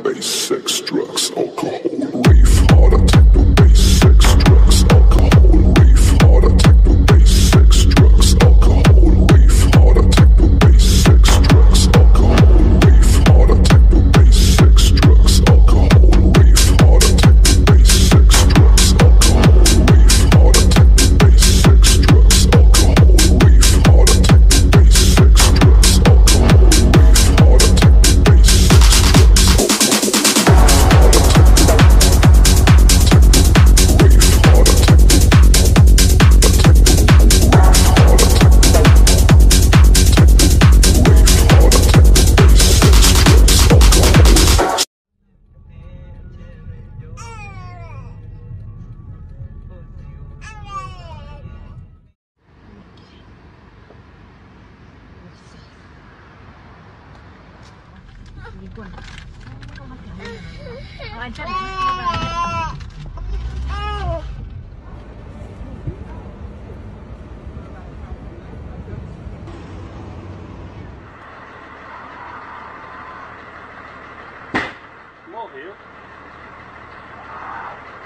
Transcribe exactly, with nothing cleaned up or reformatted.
bass, sex, drugs, alcohol, rave harder, techno, bass, sex, drugs, alcohol, rave harder, techno, bass, sex, drugs, alcohol, rave harder, techno, bass, sex, drugs, alcohol, rave harder, techno, bass, sex, drugs, alcohol, rave harder, techno, bass, sex, drugs, alcohol, rave harder, techno, bass, sex, drugs, alcohol, rave harder, techno, bass, sex, drugs, alcohol, rave harder, techno, bass, sex, Morreu.